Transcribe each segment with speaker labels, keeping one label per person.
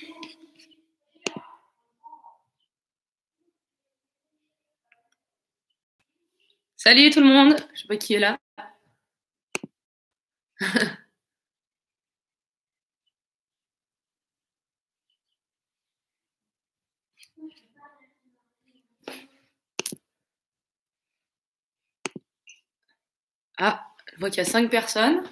Speaker 1: Salut tout le monde, je sais pas qui est là. Ah, je vois qu'il y a 5 personnes.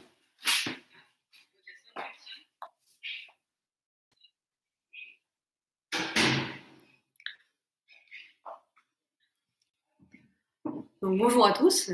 Speaker 1: Donc bonjour à tous.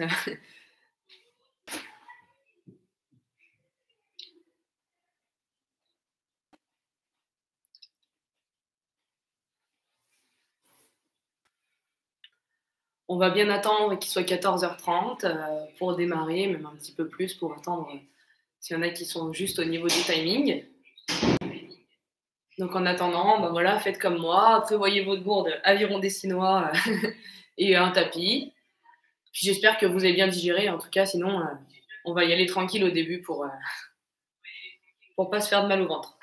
Speaker 1: On va bien attendre qu'il soit 14h30 pour démarrer, même un petit peu plus pour attendre s'il y en a qui sont juste au niveau du timing. Donc en attendant, ben voilà, faites comme moi, prévoyez votre gourde aviron décinois et un tapis. Puis j'espère que vous avez bien digéré, en tout cas, sinon on va y aller tranquille au début pour pas se faire de mal au ventre.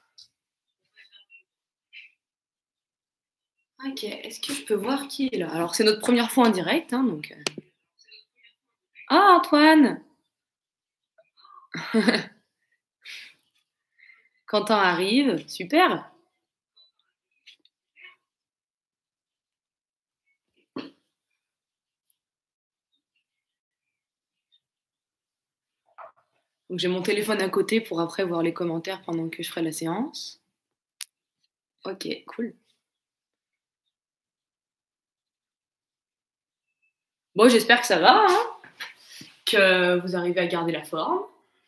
Speaker 1: Ok, est-ce que je peux voir qui est là? Alors c'est notre première fois en direct, hein, donc. Ah Antoine! Quentin arrive, super. Donc j'ai mon téléphone à côté pour après voir les commentaires pendant que je ferai la séance. Ok, cool. Bon, j'espère que ça va, hein, que vous arrivez à garder la forme.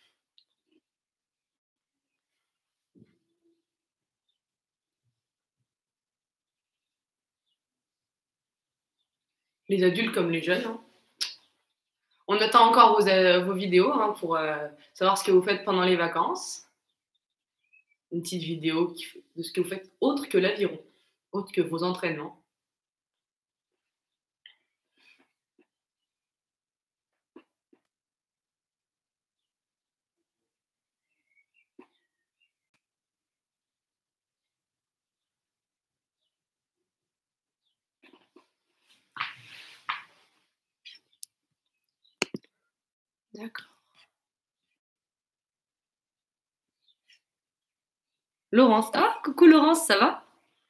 Speaker 1: Les adultes comme les jeunes, hein. On attend encore vos vidéos hein, pour savoir ce que vous faites pendant les vacances. Une petite vidéo de ce que vous faites autre que l'aviron, autre que vos entraînements. D'accord. Laurence. Ah, coucou Laurence, ça va?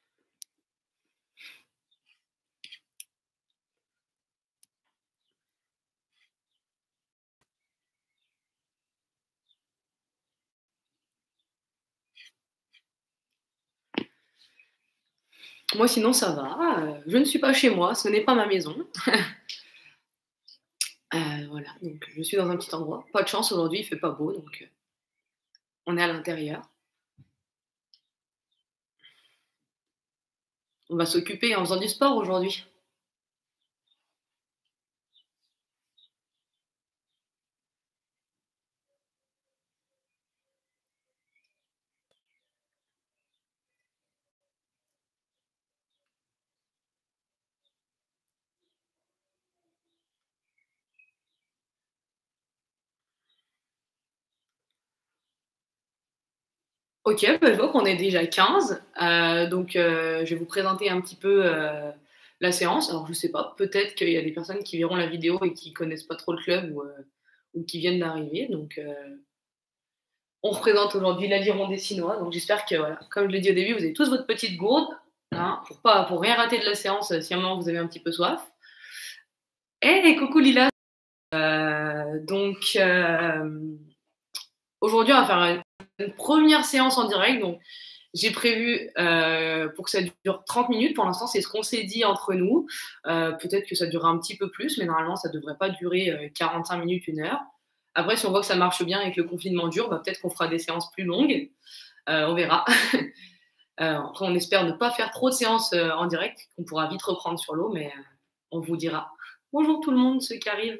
Speaker 1: Moi sinon ça va. Je ne suis pas chez moi, ce n'est pas ma maison. Voilà, donc je suis dans un petit endroit. Pas de chance aujourd'hui, il fait pas beau, donc on est à l'intérieur. On va s'occuper en faisant du sport aujourd'hui. Ok, bah, je vois qu'on est déjà 15. Donc je vais vous présenter un petit peu la séance. Alors je sais pas, peut-être qu'il y a des personnes qui verront la vidéo et qui connaissent pas trop le club ou qui viennent d'arriver. Donc on représente aujourd'hui l'aviron décinois. Donc j'espère que, voilà, comme je l'ai dit au début, vous avez tous votre petite gourde hein, pour rien rater de la séance si à un moment vous avez un petit peu soif. Et coucou Lila. Donc aujourd'hui, on va faire une première séance en direct. Donc j'ai prévu pour que ça dure 30 minutes. Pour l'instant, c'est ce qu'on s'est dit entre nous. Peut-être que ça durera un petit peu plus, mais normalement, ça ne devrait pas durer 45 minutes, 1 heure. Après, si on voit que ça marche bien et que le confinement dure, bah, peut-être qu'on fera des séances plus longues. On verra. Après, on espère ne pas faire trop de séances en direct, qu'on pourra vite reprendre sur l'eau, mais on vous dira. Bonjour tout le monde, ceux qui arrivent.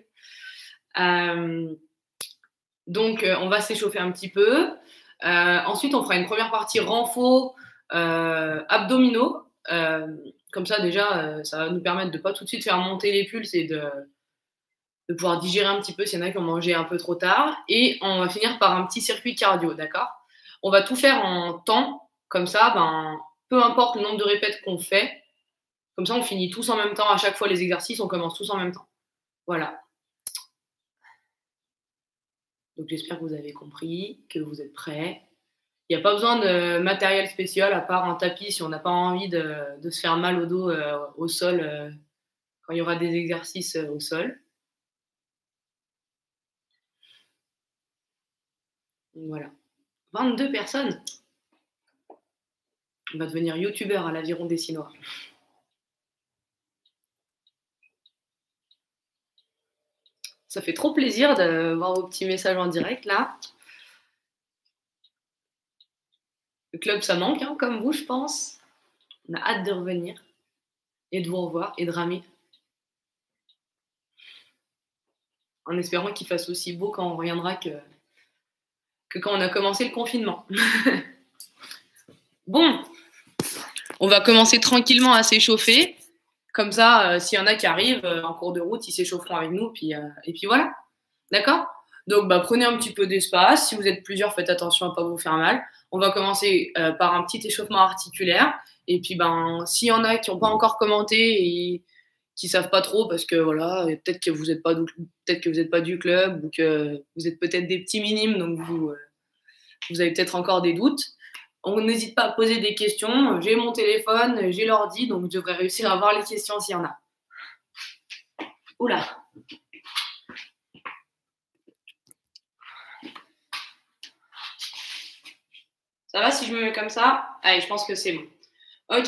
Speaker 1: Donc, on va s'échauffer un petit peu. Ensuite, on fera une première partie renfo abdominaux. Comme ça, déjà, ça va nous permettre de ne pas tout de suite faire monter les pulses et de pouvoir digérer un petit peu s'il y en a qui ont mangé un peu trop tard. Et on va finir par un petit circuit cardio, d'accord? On va tout faire en temps. Comme ça, ben, peu importe le nombre de répètes qu'on fait, comme ça, on finit tous en même temps. À chaque fois, les exercices, on commence tous en même temps. Voilà. Donc, j'espère que vous avez compris, que vous êtes prêts. Il n'y a pas besoin de matériel spécial à part un tapis si on n'a pas envie de se faire mal au dos au sol quand il y aura des exercices au sol. Donc, voilà. 22 personnes. On va devenir youtubeur à l'aviron dessinois. Ça fait trop plaisir de voir vos petits messages en direct là. Le club, ça manque, hein, comme vous, je pense. On a hâte de revenir et de vous revoir et de ramer. En espérant qu'il fasse aussi beau quand on reviendra que quand on a commencé le confinement. Bon, on va commencer tranquillement à s'échauffer. Comme ça, s'il y en a qui arrivent en cours de route, ils s'échaufferont avec nous. Et puis voilà. D'accord? Donc, bah, prenez un petit peu d'espace. Si vous êtes plusieurs, faites attention à ne pas vous faire mal. On va commencer par un petit échauffement articulaire. Et puis, ben, s'il y en a qui n'ont pas encore commenté et qui savent pas trop, parce que voilà, peut-être que vous n'êtes pas du club ou que vous êtes peut-être des petits minimes, donc vous avez peut-être encore des doutes. On n'hésite pas à poser des questions. J'ai mon téléphone, j'ai l'ordi, donc je devrais réussir à voir les questions s'il y en a. Oula. Ça va si je me mets comme ça? Allez, je pense que c'est bon. Ok.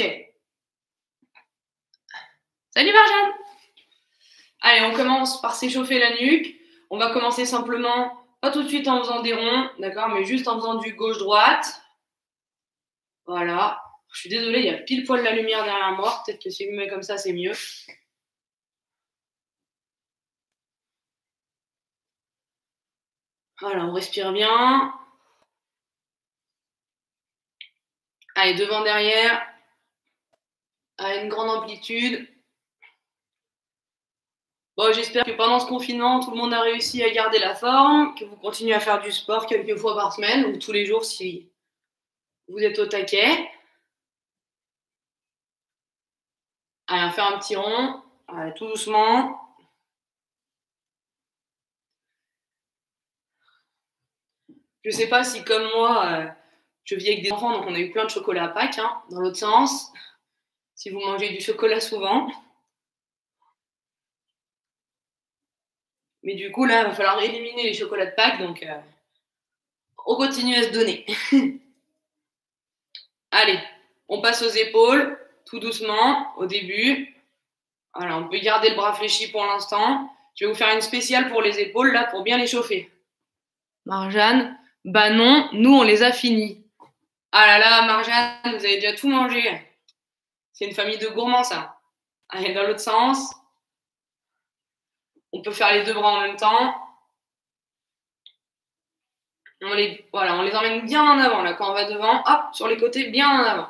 Speaker 1: Salut Marjane! Allez, on commence par s'échauffer la nuque. On va commencer simplement, pas tout de suite en faisant des ronds, d'accord, mais juste en faisant du gauche-droite. Voilà. Je suis désolée, il y a pile poil la lumière derrière moi. Peut-être que si je me mets comme ça, c'est mieux. Voilà, on respire bien. Allez, devant, derrière. À une grande amplitude. Bon, j'espère que pendant ce confinement, tout le monde a réussi à garder la forme, que vous continuez à faire du sport quelques fois par semaine ou tous les jours si vous êtes au taquet. Allez, on va faire un petit rond. Allez, tout doucement. Je sais pas si, comme moi, je vis avec des enfants, donc on a eu plein de chocolat à Pâques, hein, dans l'autre sens. Si vous mangez du chocolat souvent. Mais du coup, là, il va falloir éliminer les chocolats de Pâques, donc on continue à se donner. Allez, on passe aux épaules, tout doucement, au début. Voilà, on peut garder le bras fléchi pour l'instant. Je vais vous faire une spéciale pour les épaules, là, pour bien les chauffer. Marjane, bah non, nous, on les a finis. Ah là là, Marjane, vous avez déjà tout mangé. C'est une famille de gourmands, ça. Allez, dans l'autre sens. On peut faire les deux bras en même temps. On les emmène bien en avant, là, quand on va devant. Hop, sur les côtés, bien en avant.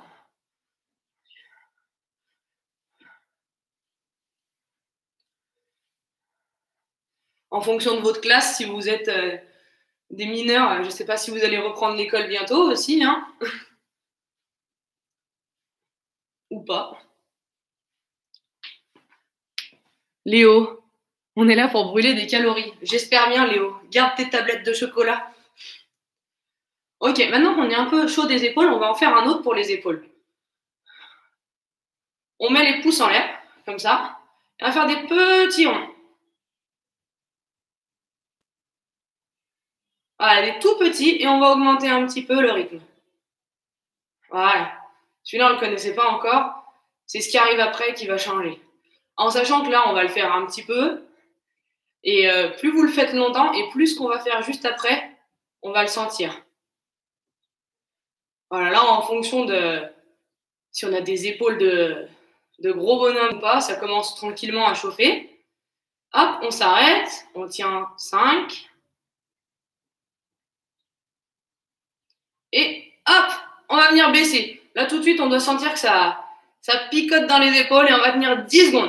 Speaker 1: En fonction de votre classe, si vous êtes des mineurs, je ne sais pas si vous allez reprendre l'école bientôt aussi, hein, ou pas. Léo, on est là pour brûler des calories. J'espère bien, Léo. Garde tes tablettes de chocolat. Ok, maintenant qu'on est un peu chaud des épaules, on va en faire un autre pour les épaules. On met les pouces en l'air, comme ça, et on va faire des petits ronds. Voilà, des tout petits, et on va augmenter un petit peu le rythme. Voilà. Celui-là, on ne le connaissait pas encore. C'est ce qui arrive après qui va changer. En sachant que là, on va le faire un petit peu. Et plus vous le faites longtemps, et plus ce qu'on va faire juste après, on va le sentir. Voilà, là, en fonction de si on a des épaules de gros bonhomme ou pas, ça commence tranquillement à chauffer. Hop, on s'arrête, on tient 5. Et hop, on va venir baisser. Là, tout de suite, on doit sentir que ça picote dans les épaules et on va tenir 10 secondes.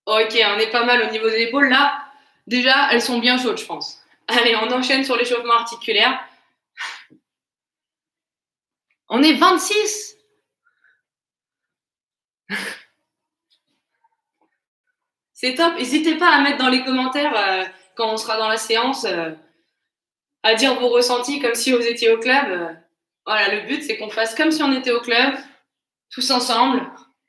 Speaker 1: Ok, on est pas mal au niveau des épaules. Là, déjà, elles sont bien chaudes, je pense. Allez, on enchaîne sur l'échauffement articulaire. On est 26. C'est top. N'hésitez pas à mettre dans les commentaires quand on sera dans la séance, à dire vos ressentis comme si vous étiez au club. Voilà, le but, c'est qu'on fasse comme si on était au club, tous ensemble.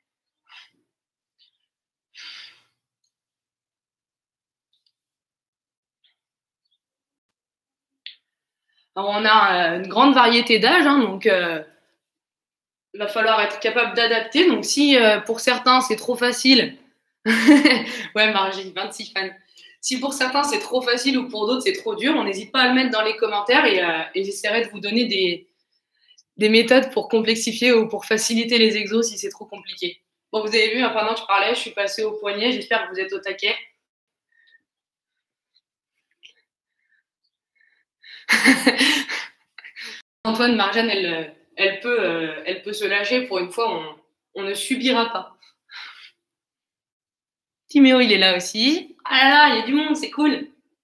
Speaker 1: Alors, on a une grande variété d'âges, hein, donc il va falloir être capable d'adapter. Donc, si pour certains, c'est trop facile, ouais, Margie, 26 fans. Si pour certains, c'est trop facile ou pour d'autres, c'est trop dur, on n'hésite pas à le mettre dans les commentaires et j'essaierai de vous donner des méthodes pour complexifier ou pour faciliter les exos si c'est trop compliqué. Bon, vous avez vu, hein, pendant que je parlais, je suis passée au poignet. J'espère que vous êtes au taquet. Antoine, Marjane, elle peut se lâcher. Pour une fois, on ne subira pas. Timéo, il est là aussi. Ah là là, il y a du monde, c'est cool.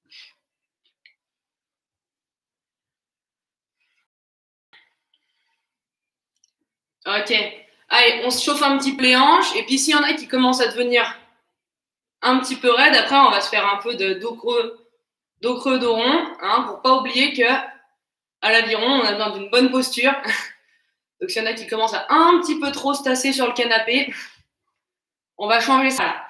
Speaker 1: Ok. Allez, on se chauffe un petit peu les hanches. Et puis, s'il y en a qui commencent à devenir un petit peu raides, après, on va se faire un peu de dos creux, dos rond, hein, pour pas oublier que à l'aviron, on a besoin d'une bonne posture. Donc, s'il y en a qui commencent à un petit peu trop se tasser sur le canapé, on va changer ça.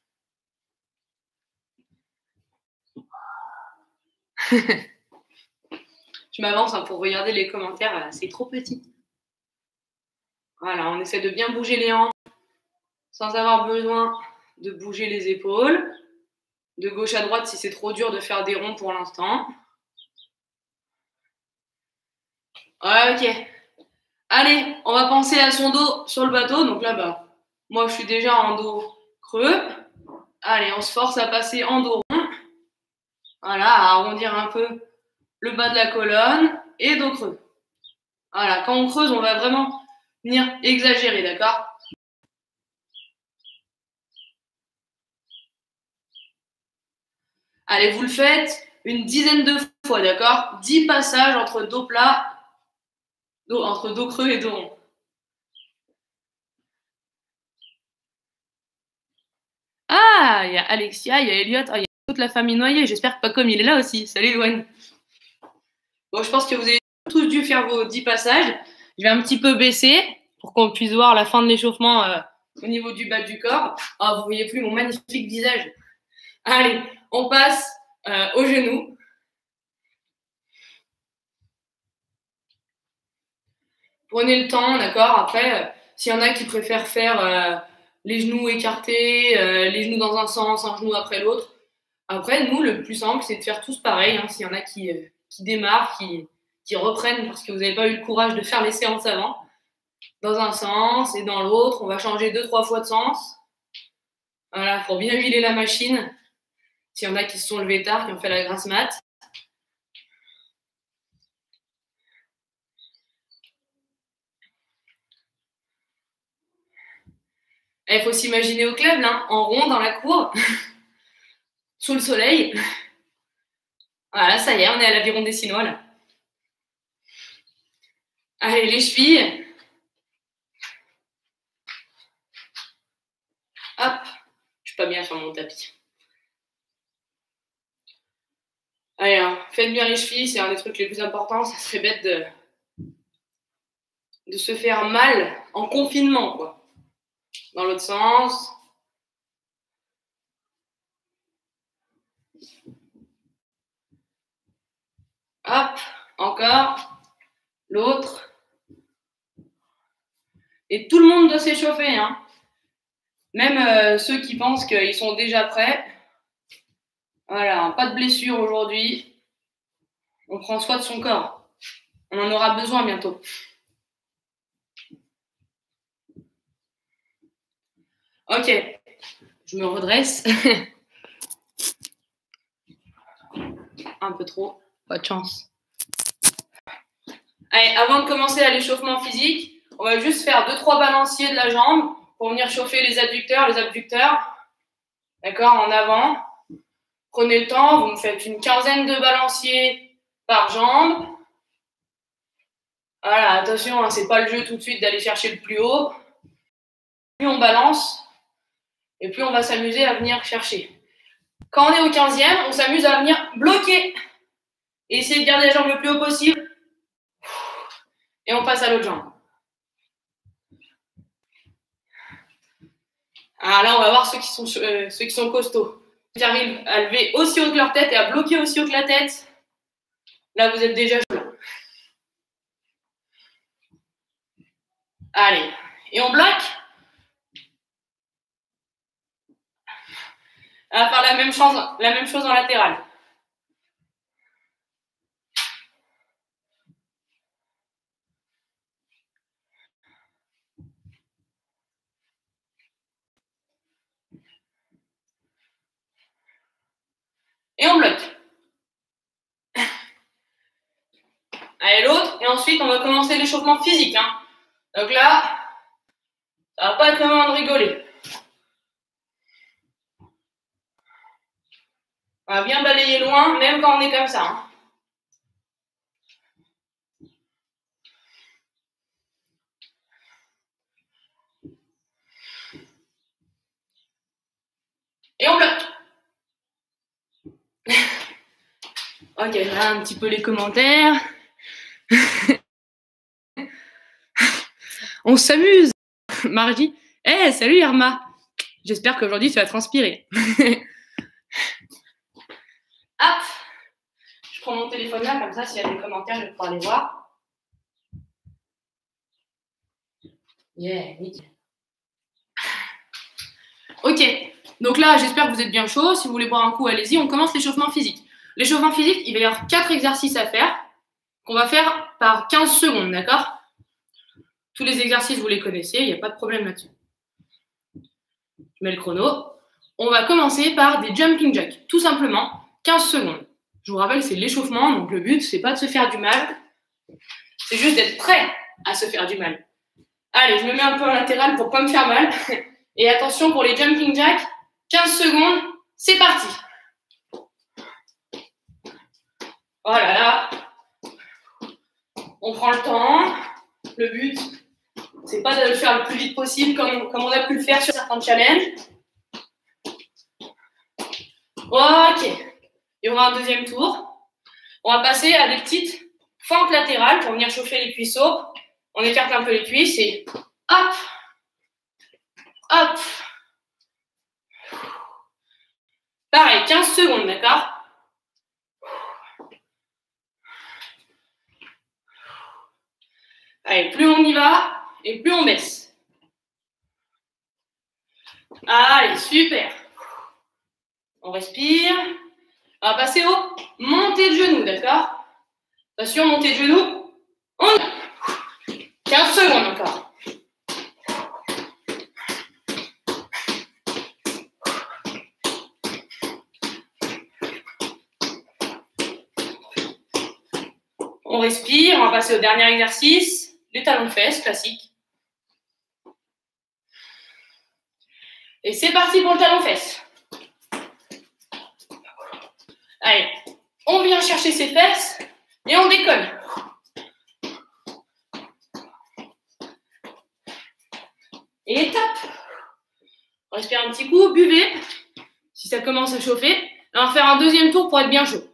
Speaker 1: Je m'avance hein, pour regarder les commentaires, c'est trop petit. Voilà, on essaie de bien bouger les hanches sans avoir besoin de bouger les épaules. De gauche à droite si c'est trop dur de faire des ronds pour l'instant. Ok. Allez, on va penser à son dos sur le bateau. Donc là-bas, moi je suis déjà en dos creux. Allez, on se force à passer en dos rond. Voilà, à arrondir un peu le bas de la colonne et dos creux. Voilà, quand on creuse, on va vraiment venir exagérer, d'accord? Allez, vous le faites une dizaine de fois, d'accord? 10 passages entre dos plat, entre dos creux et dos rond. Ah, il y a Alexia, il y a Elliot, il y a toute la famille noyée. J'espère que Pacom, il est là aussi. Salut, Loane. Bon, je pense que vous avez tous dû faire vos 10 passages. Je vais un petit peu baisser pour qu'on puisse voir la fin de l'échauffement au niveau du bas du corps. Oh, vous voyez plus mon magnifique visage. Allez, on passe aux genoux. Prenez le temps, d'accord? Après, s'il y en a qui préfèrent faire les genoux écartés, les genoux dans un sens, un genou après l'autre. Après, nous, le plus simple, c'est de faire tous pareil. Hein, s'il y en a qui démarrent, qui reprennent parce que vous n'avez pas eu le courage de faire les séances avant, dans un sens et dans l'autre, on va changer 2-3 fois de sens. Voilà, pour bien huiler la machine. S'il y en a qui se sont levés tard, qui ont fait la grasse mat. Il faut s'imaginer au club, là, en rond dans la cour, sous le soleil. Voilà, ça y est, on est à l'aviron des Sinois, là. Allez, les chevilles. Hop, je suis pas bien sur mon tapis. Allez, hein, faites bien les chevilles, c'est un des trucs les plus importants. Ça serait bête de se faire mal en confinement, quoi. Dans l'autre sens. Hop, encore. L'autre. Et tout le monde doit s'échauffer, hein. Même ceux qui pensent qu'ils sont déjà prêts. Voilà, pas de blessure aujourd'hui. On prend soin de son corps. On en aura besoin bientôt. Ok, je me redresse. Un peu trop, pas de chance. Allez, avant de commencer à l'échauffement physique, on va juste faire 2-3 balanciers de la jambe pour venir chauffer les adducteurs, les abducteurs. D'accord, en avant. Prenez le temps, vous me faites une quinzaine de balanciers par jambe. Voilà, attention, hein, c'est pas le jeu tout de suite d'aller chercher le plus haut. Plus on balance, et plus on va s'amuser à venir chercher. Quand on est au 15e, on s'amuse à venir bloquer. Et essayer de garder la jambe le plus haut possible. Et on passe à l'autre jambe. Alors là, on va voir ceux qui sont costauds. Ceux qui arrivent à lever aussi haut que leur tête et à bloquer aussi haut que la tête. Là, vous êtes déjà chaud. Allez. Et on bloque. On va faire la même chose en latéral. Et on bloque. Allez, l'autre. Et ensuite, on va commencer l'échauffement physique. Hein. Donc là, ça va pas être le moment de rigoler. On va bien balayer loin, même quand on est comme ça. Hein. Et on bloque. Ok, là, un petit peu les commentaires. On s'amuse. Margie. Hey, salut Irma. J'espère qu'aujourd'hui tu vas transpirer. Hop. Je prends mon téléphone là, comme ça, s'il y a des commentaires, je vais pouvoir les voir. Yeah, nickel. Ok. Donc là, j'espère que vous êtes bien chaud. Si vous voulez boire un coup, allez-y. On commence l'échauffement physique. L'échauffement physique, il va y avoir 4 exercices à faire qu'on va faire par 15 secondes, d'accord? Tous les exercices, vous les connaissez, il n'y a pas de problème là-dessus. Je mets le chrono. On va commencer par des jumping jacks, tout simplement, 15 secondes. Je vous rappelle, c'est l'échauffement, donc le but, c'est pas de se faire du mal, c'est juste d'être prêt à se faire du mal. Allez, je me mets un peu en latéral pour pas me faire mal. Et attention pour les jumping jacks, 15 secondes, c'est parti. Oh là là. On prend le temps. Le but, c'est pas de le faire le plus vite possible comme on a pu le faire sur certains challenges. Ok. Il y aura un deuxième tour. On va passer à des petites fentes latérales pour venir chauffer les cuisseaux. On écarte un peu les cuisses et hop, hop. Pareil, 15 secondes, d'accord? Allez, plus on y va et plus on baisse. Allez, super. On respire. On va passer au montée de genoux, d'accord? Attention, montée de genoux. On y va. 15 secondes encore. On respire. On va passer au dernier exercice. Les talons-fesses, classique. Et c'est parti pour le talon-fesses. Allez, on vient chercher ses fesses et on décolle. Et tape. On respire un petit coup, buvez. Si ça commence à chauffer, on va faire un deuxième tour pour être bien chaud.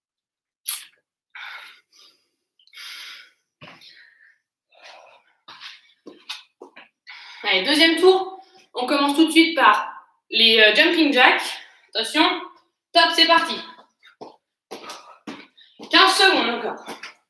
Speaker 1: Allez, deuxième tour. On commence tout de suite par les jumping jacks. Attention, top, c'est parti. 15 secondes encore.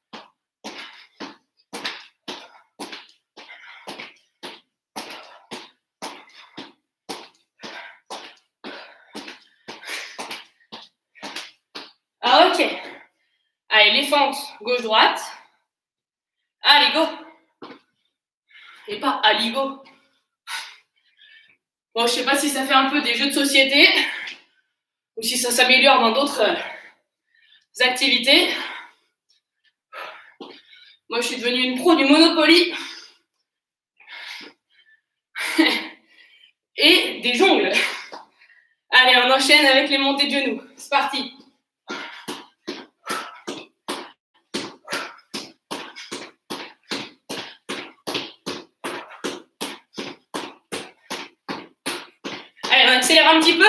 Speaker 1: Ah, ok. Allez, les fentes gauche-droite. Allez, go. Et pas allez, go. Bon, je sais pas si ça fait un peu des jeux de société ou si ça s'améliore dans d'autres activités. Moi, je suis devenue une pro du Monopoly et des jongles. Allez, enchaîne avec les montées de genoux. C'est parti. Allez, on accélère un petit peu.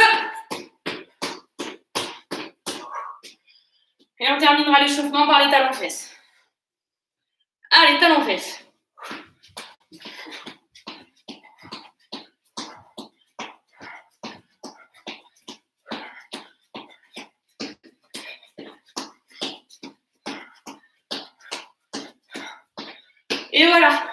Speaker 1: Et on terminera l'échauffement par les talons-fesses. Allez, talons-fesses. Et voilà.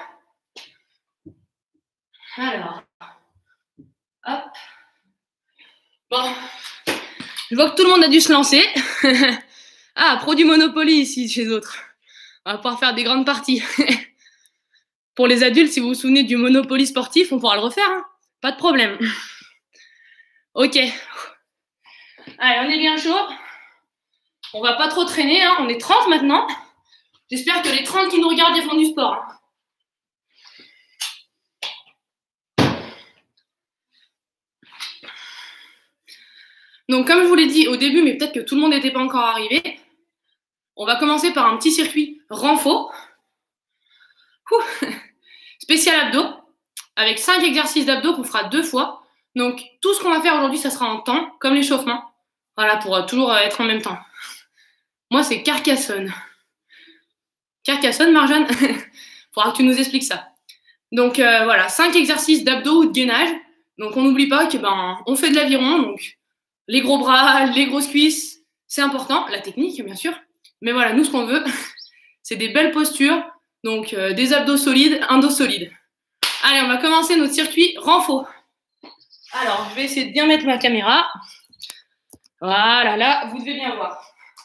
Speaker 1: Alors, hop. Bon, je vois que tout le monde a dû se lancer. Ah, pro du Monopoly ici, chez les autres. On va pouvoir faire des grandes parties. Pour les adultes, si vous vous souvenez du Monopoly sportif, on pourra le refaire. Hein, pas de problème. Ok. Allez, on est bien chaud. On va pas trop traîner. Hein. On est 30 maintenant. J'espère que les 30 qui nous regardent ils font du sport. Hein. Donc, comme je vous l'ai dit au début, mais peut-être que tout le monde n'était pas encore arrivé, on va commencer par un petit circuit renfort. Spécial abdos, avec 5 exercices d'abdos qu'on fera 2 fois. Donc, tout ce qu'on va faire aujourd'hui, ça sera en temps, comme l'échauffement. Voilà, pour toujours être en même temps. Moi, c'est Carcassonne. Carcassonne, Marjane. Faudra que tu nous expliques ça. Donc, voilà, 5 exercices d'abdos ou de gainage. Donc, on n'oublie pas que on fait de l'aviron, donc les gros bras, les grosses cuisses, c'est important. La technique, bien sûr. Mais voilà, nous, ce qu'on veut, c'est des belles postures. Donc, des abdos solides, un dos solide. Allez, on va commencer notre circuit renfort. Alors, je vais essayer de bien mettre ma caméra. Voilà, là, vous devez bien voir.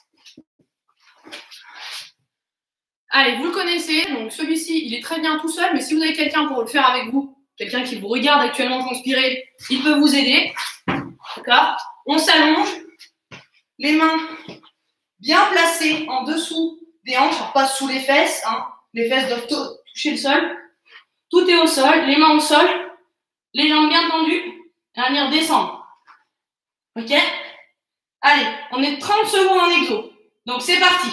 Speaker 1: Allez, vous le connaissez. Donc, celui-ci, il est très bien tout seul. Mais si vous avez quelqu'un pour le faire avec vous, quelqu'un qui vous regarde actuellement transpirer, il peut vous aider. D'accord? On s'allonge. Les mains bien placées en dessous des hanches, pas sous les fesses. Hein. Les fesses doivent toucher le sol. Tout est au sol. Les mains au sol. Les jambes bien tendues. Et à venir descendre. Ok? Allez, on est 30 secondes en exo. Donc, c'est parti.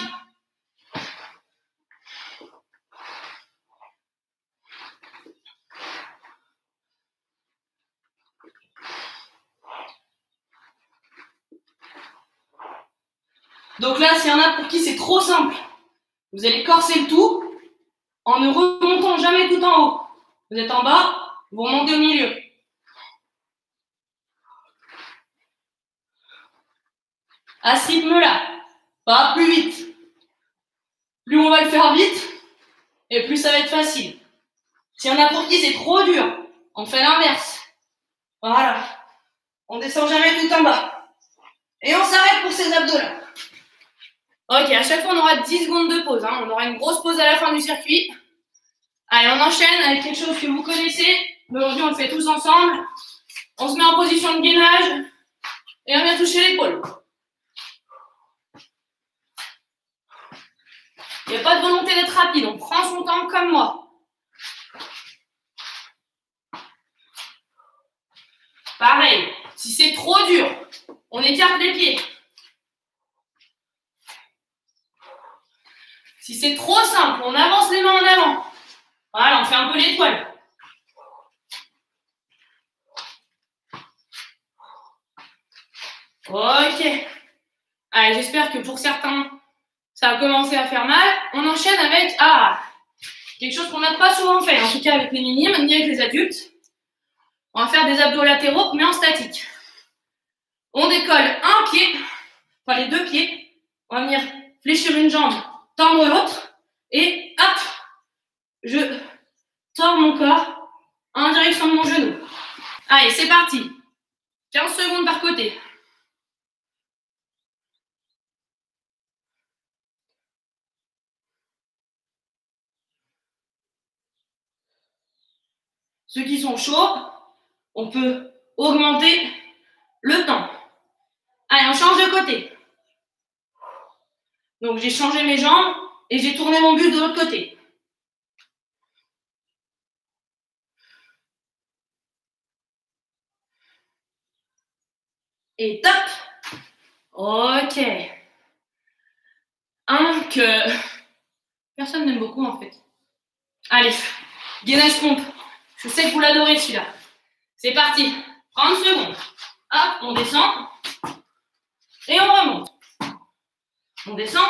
Speaker 1: Donc là, s'il y en a pour qui c'est trop simple, vous allez corser le tout en ne remontant jamais tout en haut. Vous êtes en bas, vous remontez au milieu. À ce rythme-là, pas plus vite. Plus on va le faire vite, et plus ça va être facile. S'il y en a pour qui c'est trop dur, on fait l'inverse. Voilà. On descend jamais tout en bas. Et on s'arrête pour ces abdos-là. Ok, à chaque fois, on aura 10 secondes de pause. Hein. On aura une grosse pause à la fin du circuit. Allez, on enchaîne avec quelque chose que vous connaissez. Aujourd'hui, on le fait tous ensemble. On se met en position de gainage et on vient toucher l'épaule. Il n'y a pas de volonté d'être rapide. On prend son temps comme moi. Pareil, si c'est trop dur, on écarte les pieds. Si c'est trop simple, on avance les mains en avant. Voilà, on fait un peu l'étoile. Ok. Allez, j'espère que pour certains, ça a commencé à faire mal. On enchaîne avec quelque chose qu'on n'a pas souvent fait, en tout cas avec les minimes, ni avec les adultes. On va faire des abdos latéraux, mais en statique. On décolle un pied, enfin les 2 pieds. On va venir fléchir une jambe, tendre l'autre. Et hop, je tords mon corps en direction de mon genou. Allez, c'est parti. 15 secondes par côté. Ceux qui sont chauds, on peut augmenter le temps. Allez, on change de côté. Donc, j'ai changé mes jambes et j'ai tourné mon buste de l'autre côté. Et top. Ok. Un que personne n'aime beaucoup en fait. Allez, gainage pompe. Je sais que vous l'adorez celui-là. C'est parti. 30 secondes. Hop, on descend. Et on remonte. On descend.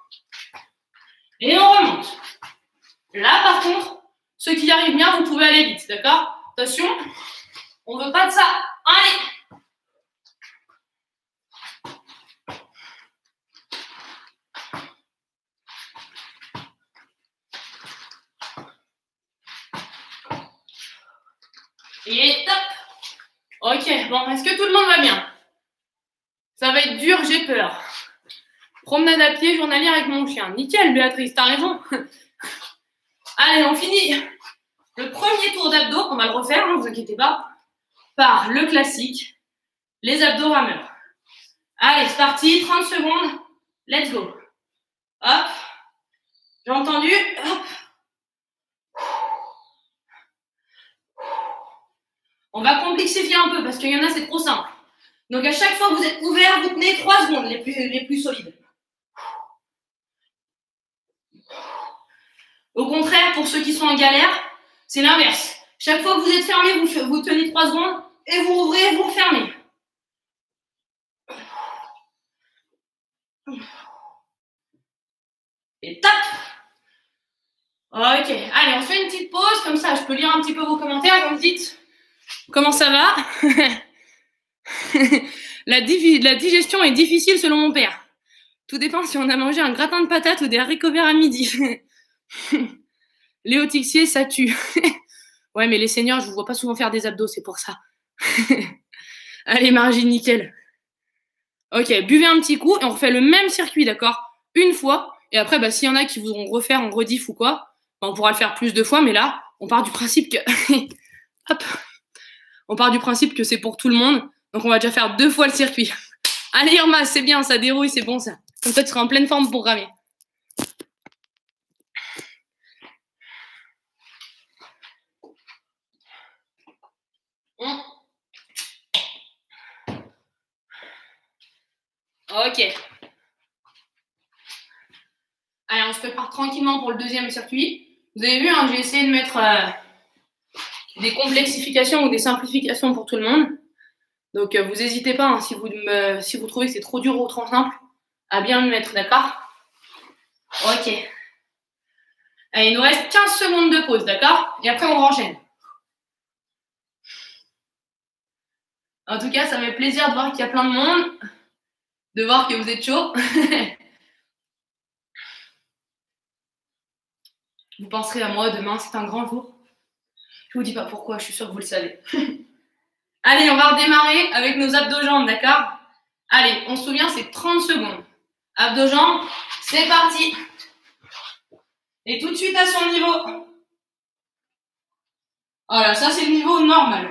Speaker 1: Et on remonte. Là, par contre, ceux qui y arrivent bien, vous pouvez aller vite, d'accord? Attention, on ne veut pas de ça. Allez! Et top! Ok, bon, est-ce que tout le monde va bien? Ça va être dur, j'ai peur. Promenade à pied journalière avec mon chien. Nickel, Béatrice, t'as raison. Allez, on finit. Le premier tour d'abdos, on va le refaire, ne vous inquiétez pas, par le classique, les abdos rameurs. Allez, c'est parti, 30 secondes, let's go. Hop, j'ai entendu, hop. On va complexifier un peu parce qu'il y en a, c'est trop simple. Donc à chaque fois que vous êtes ouvert, vous tenez 3 secondes les plus solides. Au contraire, pour ceux qui sont en galère, c'est l'inverse. Chaque fois que vous êtes fermé, vous tenez 3 secondes et vous ouvrez et vous refermez. Et tac. Ok, allez, on fait une petite pause, comme ça je peux lire un petit peu vos commentaires, vous me dites comment ça va. La digestion est difficile selon mon père. Tout dépend si on a mangé un gratin de patates ou des haricots verts à midi. Léo Tixier, ça tue. Ouais, mais les seniors, je vous vois pas souvent faire des abdos, c'est pour ça. Allez, Margie, nickel. Ok, buvez un petit coup et on refait le même circuit, d'accord? Une fois. Et après, bah, s'il y en a qui voudront refaire en rediff ou quoi, bah, on pourra le faire plus de fois, mais là, on part du principe que... Hop. On part du principe que c'est pour tout le monde. Donc, on va déjà faire 2 fois le circuit. Allez, Irma, c'est bien, ça dérouille, c'est bon, ça. Comme ça, tu seras en pleine forme pour ramer. Ok. Allez, on se prépare tranquillement pour le deuxième circuit. Vous avez vu, hein, j'ai essayé de mettre des complexifications ou des simplifications pour tout le monde. Donc, vous n'hésitez pas, hein, si vous trouvez que c'est trop dur ou trop simple, à bien le mettre, d'accord? Ok. Allez, il nous reste 15 secondes de pause, d'accord? Et après, on enchaîne. En tout cas, ça me fait plaisir de voir qu'il y a plein de monde, de voir que vous êtes chaud. Vous penserez à moi demain, c'est un grand jour. Je vous dis pas pourquoi, je suis sûre que vous le savez. Allez, on va redémarrer avec nos abdos-jambes, d'accord? Allez, on se souvient, c'est 30 secondes. Abdos-jambes, c'est parti. Et tout de suite à son niveau. Voilà, ça c'est le niveau normal.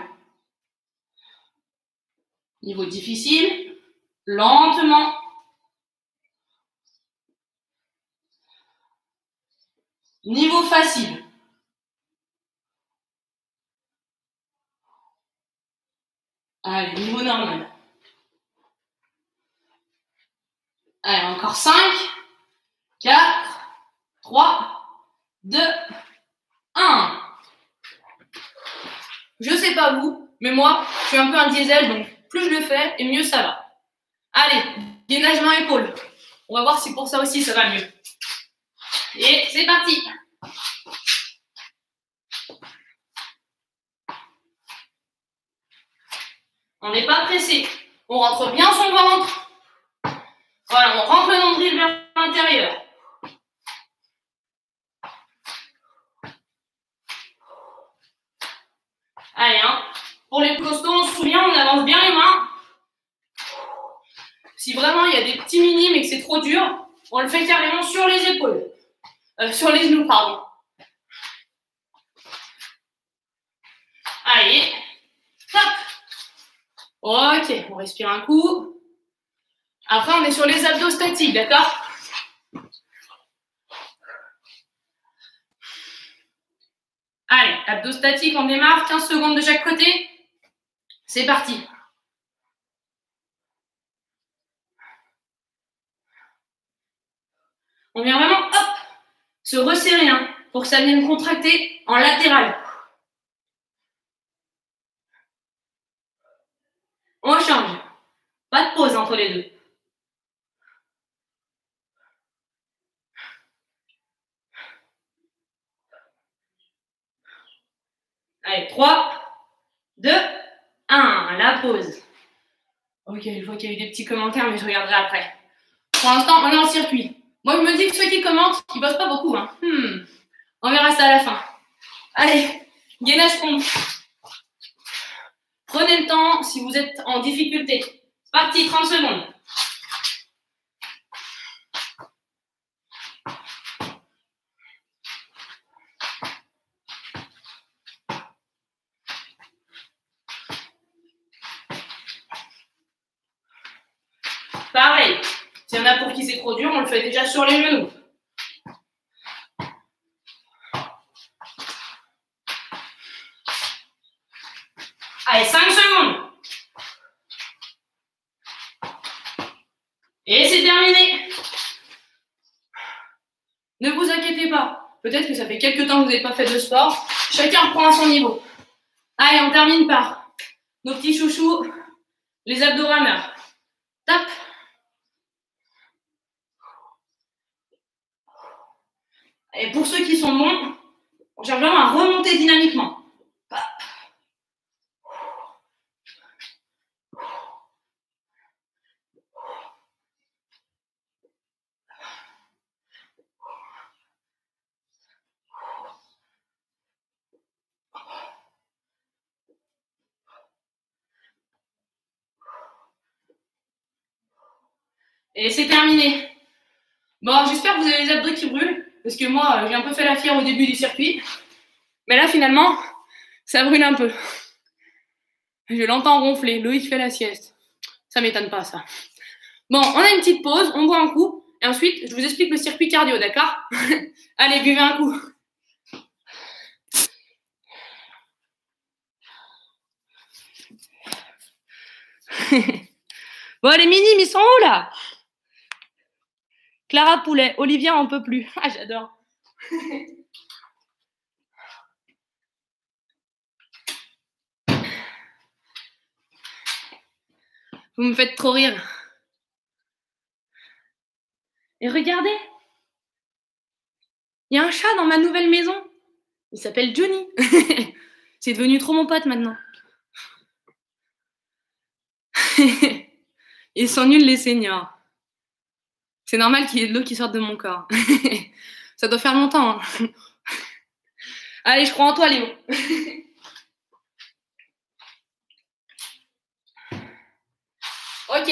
Speaker 1: Niveau difficile, lentement. Niveau facile. Allez, niveau normal. Allez, encore 5, 4, 3, 2, 1. Je sais pas vous, mais moi, je suis un peu un diesel, donc plus je le fais, et mieux ça va. Allez, gainage main-épaule. On va voir si pour ça aussi, ça va mieux. Et c'est parti. On n'est pas pressé. On rentre bien son ventre. Voilà, on rentre le nombril vers l'intérieur. Allez, hein. Pour les costauds, on se souvient, on avance bien les mains. Si vraiment il y a des petits minimes et que c'est trop dur, on le fait carrément sur les épaules. Sur les genoux, pardon. Allez, top. Ok, on respire un coup. Après, on est sur les abdos statiques, d'accord? Allez, abdos statiques, on démarre. 15 secondes de chaque côté. C'est parti. On vient vraiment, hop, se resserrer, hein, pour que ça vienne contracter en latéral. On change. Pas de pause entre les deux. Allez, 3, 2, 1. La pause. Ok, je vois qu'il y a eu des petits commentaires, mais je regarderai après. Pour l'instant, on est en circuit. Moi, je me dis que ceux qui commentent, ils bossent pas beaucoup. Hein. On verra ça à la fin. Allez, gainage pompe. Prenez le temps si vous êtes en difficulté. C'est parti, 30 secondes. Pareil, s'il y en a pour qui c'est trop dur, on le fait déjà sur les genoux. Allez, 5 secondes. Et c'est terminé. Ne vous inquiétez pas. Peut-être que ça fait quelques temps que vous n'avez pas fait de sport. Chacun reprend à son niveau. Allez, on termine par nos petits chouchous, les abdos rameurs. Tape. Et pour ceux qui sont bons, on cherche vraiment à remonter dynamiquement. Et c'est terminé. Bon, j'espère que vous avez les abdos qui brûlent, parce que moi, j'ai un peu fait la fière au début du circuit. Mais là, finalement, ça brûle un peu. Je l'entends ronfler. Loïc fait la sieste. Ça m'étonne pas, ça. Bon, on a une petite pause, on boit un coup, et ensuite, je vous explique le circuit cardio, d'accord? Allez, buvez un coup. Bon, les minimes, ils sont où, là? Clara Poulet, Olivia en peut plus. Ah, j'adore. Vous me faites trop rire. Et regardez, il y a un chat dans ma nouvelle maison. Il s'appelle Johnny. C'est devenu trop mon pote maintenant. Ils sont nuls les seniors. C'est normal qu'il y ait de l'eau qui sorte de mon corps. Ça doit faire longtemps. Hein. Allez, je crois en toi, Léo. Ok.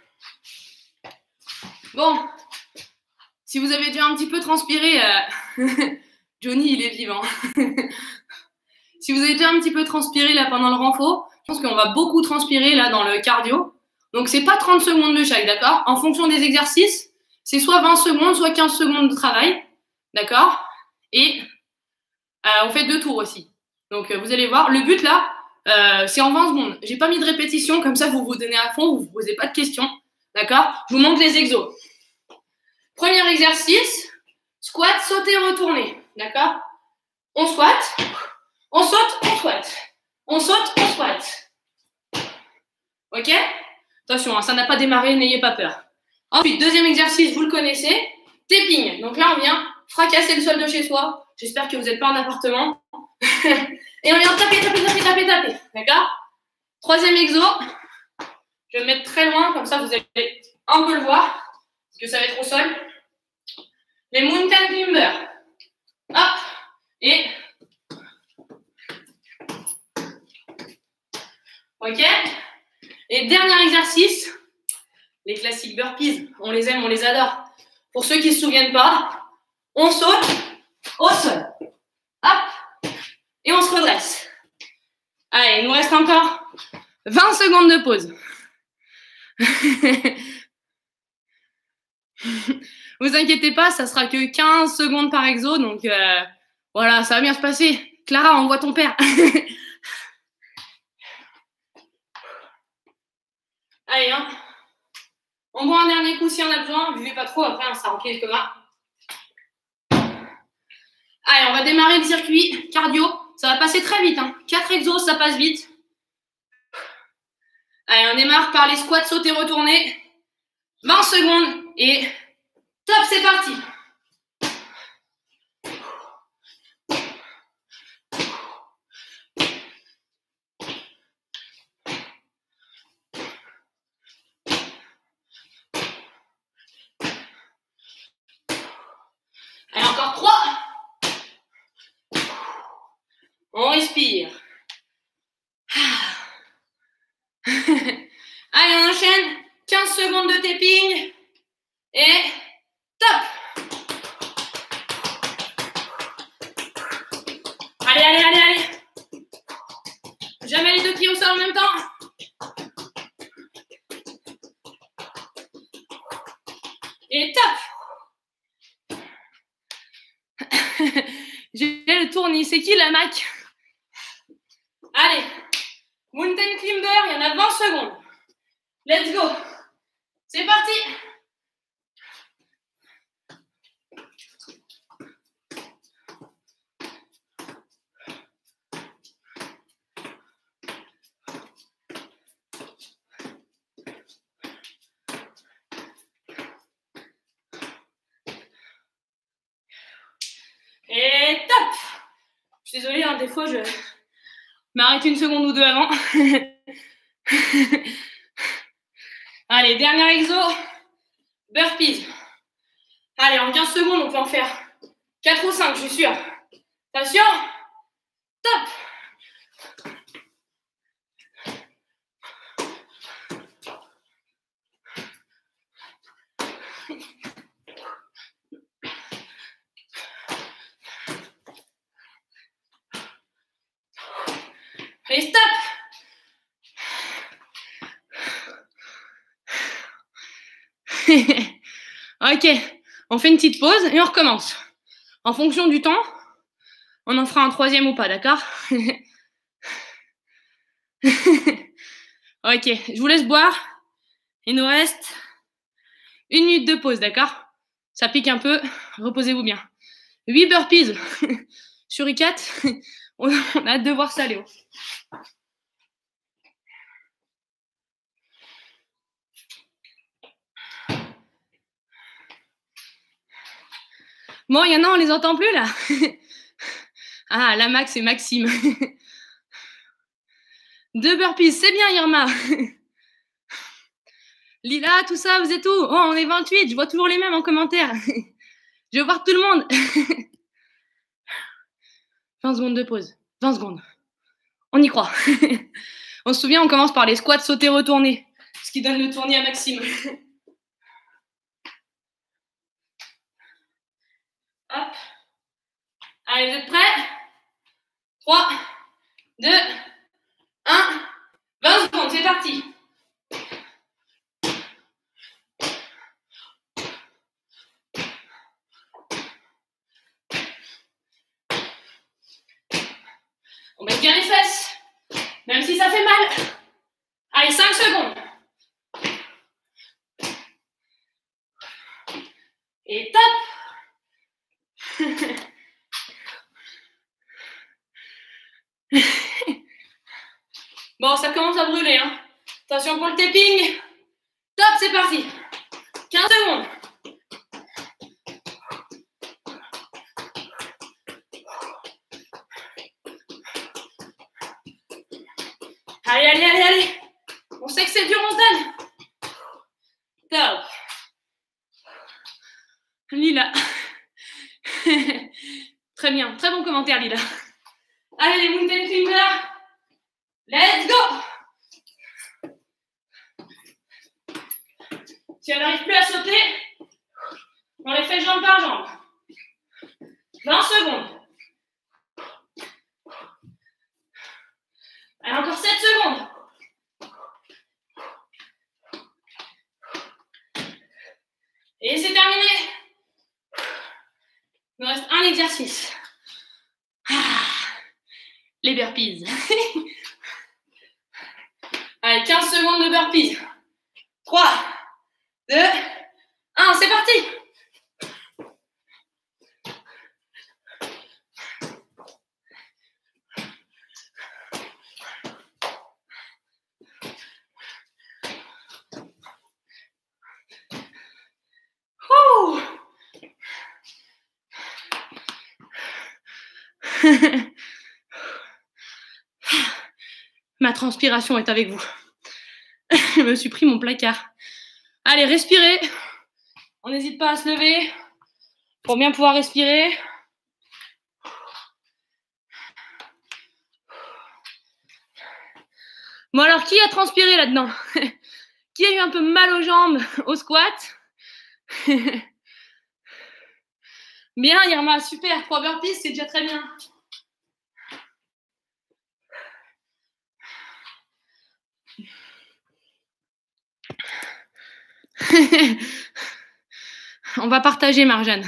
Speaker 1: Bon. Si vous avez déjà un petit peu transpiré, Johnny, il est vivant. Si vous avez déjà un petit peu transpiré là pendant le renfort, je pense qu'on va beaucoup transpirer là dans le cardio. Donc, c'est pas 30 secondes de chaque, d'accord? En fonction des exercices, c'est soit 20 secondes, soit 15 secondes de travail, d'accord? Et on fait 2 tours aussi. Donc, vous allez voir, le but là, c'est en 20 secondes. J'ai pas mis de répétition, comme ça, vous vous donnez à fond, vous vous posez pas de questions, d'accord? Je vous montre les exos. Premier exercice, squat, sauter, retourner, d'accord? On squat, on saute, on squat. On saute, on squat. Ok? Attention, hein, ça n'a pas démarré, n'ayez pas peur. Ensuite, deuxième exercice, vous le connaissez, tapping. Donc là, on vient fracasser le sol de chez soi. J'espère que vous n'êtes pas en appartement. Et on vient taper, taper, taper, taper, taper. D'accord? Troisième exo. Je vais me mettre très loin, comme ça vous allez un peu le voir, parce que ça va être au sol. Les mountain climbers. Hop. Et... ok? Et dernier exercice, les classiques burpees. On les aime, on les adore. Pour ceux qui ne se souviennent pas, on saute au sol. Hop. Et on se redresse. Allez, il nous reste encore 20 secondes de pause. Vous inquiétez pas, ça sera que 15 secondes par exo, donc voilà, ça va bien se passer. Clara, envoie ton père. Allez, hein. On boit un dernier coup si on a besoin. Buvez pas trop, après, ça remplit le coma. va démarrer le circuit cardio. Ça va passer très vite. 4 exos, ça passe vite. Allez, on démarre par les squats sautés retournés. 20 secondes et top, c'est parti. Allez, encore 3. On respire. Allez, on enchaîne. 15 secondes de tapping. Et top. Allez, allez, allez, allez. Jamais les 2 pieds au sol en même temps. Et top. J'ai le tournis. C'est qui la Mac? Allez. Mountain Climber, il y en a 20 secondes. Let's go. C'est parti. Et top. Je suis désolée, des fois je m'arrête 1 seconde ou 2 avant. Allez, dernier exo. Burpees. Allez, en 15 secondes, on peut en faire 4 ou 5, je suis sûre. Attention. Top. Et stop. Ok, on fait une petite pause et on recommence. En fonction du temps, on en fera un 3e ou pas, d'accord? Ok, je vous laisse boire. Il nous reste 1 minute de pause, d'accord? Ça pique un peu, reposez-vous bien. 8 burpees sur I4. On a hâte de voir ça, Léo. Bon, il y en a, on les entend plus, là. Ah, la Max et Maxime. 2 burpees, c'est bien, Irma. Lila, tout ça, vous êtes où? Oh, on est 28, je vois toujours les mêmes en commentaire. Je veux voir tout le monde. 20 secondes de pause. 20 secondes. On y croit. On se souvient, on commence par les squats sautés retournés. Ce qui donne le tournis à Maxime. Hop. Allez, vous êtes prêts? 3, 2, 1. 20 secondes, c'est parti. On met bien les fesses, même si ça fait mal. Allez, 5 secondes. Et top. Bon, ça commence à brûler. Attention pour le tapping. Top, c'est parti. 15 secondes. Allez, allez, allez, allez. On sait que c'est dur, on se donne. Top. Lila. Très bien. Très bon commentaire, Lila. Allez, les mountain climbers. Let's go. Si on n'arrive plus à sauter, on les fait jambe par jambe. 20 secondes. Allez, encore 7 secondes. Et c'est terminé. Il nous reste un exercice. Les burpees. Allez, 15 secondes de burpees. 3, 2, 1, c'est parti.
Speaker 2: Ma transpiration est avec vous. Je me suis pris mon placard. Allez, respirez. On n'hésite pas à se lever pour bien pouvoir respirer. Bon alors, qui a transpiré là-dedans? Qui a eu un peu mal aux jambes au squat? Bien, Irma, super. 3 burpees, c'est déjà très bien. On va partager, Marjane.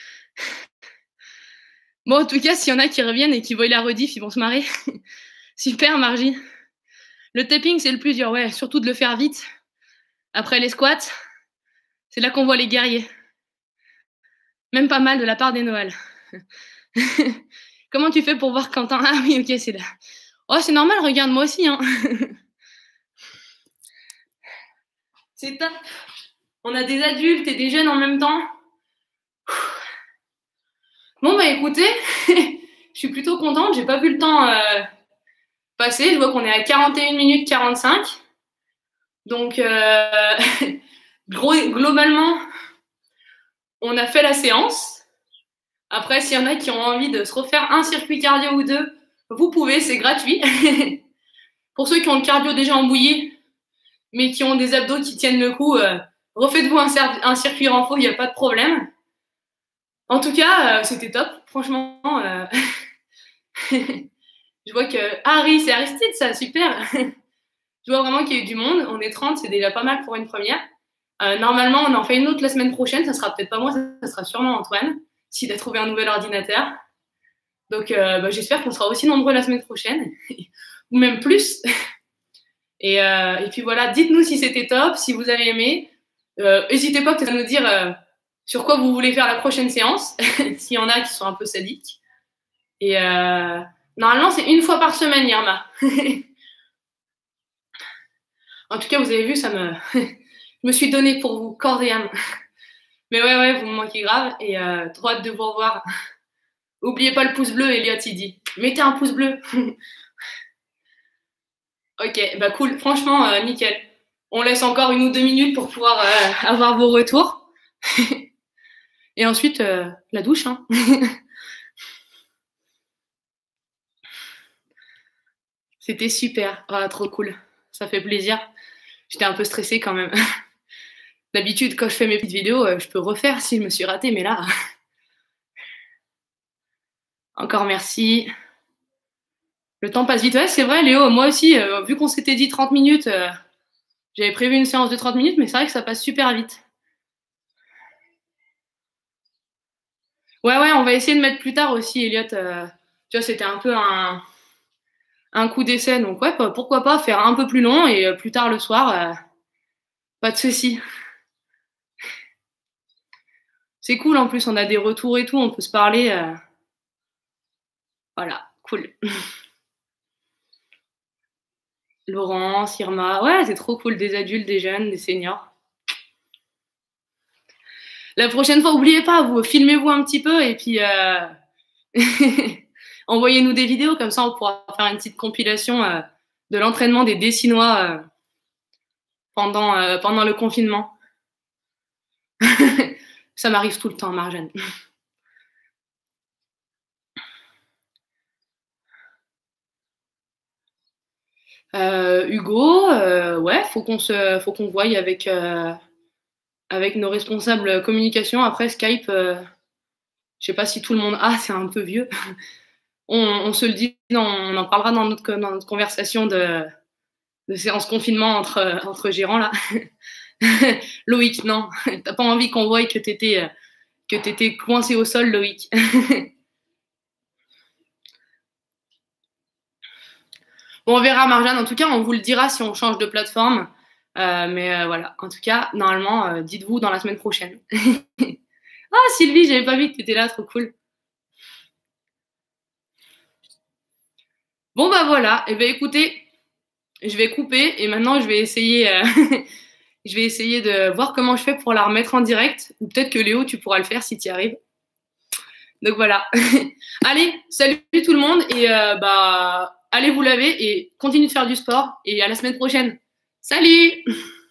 Speaker 2: Bon, en tout cas, s'il y en a qui reviennent et qui voient la rediff, ils vont se marrer. Super, Margie. Le tapping, c'est le plus dur, ouais. Surtout de le faire vite. Après les squats, c'est là qu'on voit les guerriers. Même pas mal de la part des Noël. Comment tu fais pour voir Quentin? Ah oui, ok, c'est là. Oh, c'est normal, regarde, moi aussi. Hein. C'est top. On a des adultes et des jeunes en même temps. Bon, bah écoutez, je suis plutôt contente. J'ai pas vu le temps passer. Je vois qu'on est à 41 minutes 45. Donc, globalement, on a fait la séance. Après, s'il y en a qui ont envie de se refaire un circuit cardio ou deux, vous pouvez, c'est gratuit. Pour ceux qui ont le cardio déjà embouillé, mais qui ont des abdos qui tiennent le coup, refaites-vous un circuit renfo, il n'y a pas de problème. En tout cas, c'était top. Franchement, je vois que Harry, c'est Aristide, ça, super. Je vois vraiment qu'il y a eu du monde. On est 30, c'est déjà pas mal pour une première. Normalement, on en fait une autre la semaine prochaine. Ça sera peut-être pas moi, ça sera sûrement Antoine, s'il a trouvé un nouvel ordinateur. Donc, j'espère qu'on sera aussi nombreux la semaine prochaine, ou même plus. Et puis voilà, dites-nous si c'était top, si vous avez aimé. N'hésitez pas peut-être à nous dire sur quoi vous voulez faire la prochaine séance, s'il y en a qui sont un peu sadiques. Et normalement, c'est une fois par semaine, Irma. En tout cas, vous avez vu, je me suis donnée pour vous, corps et âme. Mais ouais, vous me manquez grave et trop hâte de vous revoir. Oubliez pas le pouce bleu, Elliot, il dit. Mettez un pouce bleu. Ok, bah cool. Franchement, nickel. On laisse encore 1 ou 2 minutes pour pouvoir avoir vos retours. Et ensuite, la douche. Hein. C'était super. Ah, trop cool. Ça fait plaisir. J'étais un peu stressée quand même. D'habitude, quand je fais mes petites vidéos, je peux refaire si je me suis ratée, mais là... Encore merci. Le temps passe vite. Ouais, c'est vrai, Léo, moi aussi, vu qu'on s'était dit 30 minutes, j'avais prévu une séance de 30 minutes, mais c'est vrai que ça passe super vite. Ouais, on va essayer de mettre plus tard aussi, Elliot. Tu vois, c'était un peu un coup d'essai, donc ouais, pourquoi pas faire un peu plus long et plus tard le soir, pas de souci. C'est cool, en plus, on a des retours et tout, on peut se parler. Voilà, cool. Laurence, Irma, ouais, c'est trop cool, des adultes, des jeunes, des seniors. La prochaine fois, n'oubliez pas, vous filmez-vous un petit peu et puis envoyez-nous des vidéos, comme ça on pourra faire une petite compilation de l'entraînement des Dessinois pendant le confinement. Ça m'arrive tout le temps, Marjane. Hugo, ouais, faut qu'on voie avec nos responsables communication. Après Skype, je sais pas si tout le monde a, c'est un peu vieux. On se le dit, on en parlera dans notre conversation de séance confinement entre gérants là. Loïc, non, t'as pas envie qu'on voie que t'étais coincé au sol, Loïc. Bon, on verra, Marjane. En tout cas, on vous le dira si on change de plateforme. Mais voilà, en tout cas, normalement, dites-vous dans la semaine prochaine. Ah, Sylvie, j'avais pas vu que tu étais là, trop cool. Bon, bah voilà, et ben écoutez, je vais couper et maintenant je vais essayer, je vais essayer de voir comment je fais pour la remettre en direct. Ou peut-être que Léo, tu pourras le faire si tu y arrives. Donc voilà. Allez, salut tout le monde et allez vous laver et continuez de faire du sport et à la semaine prochaine. Salut!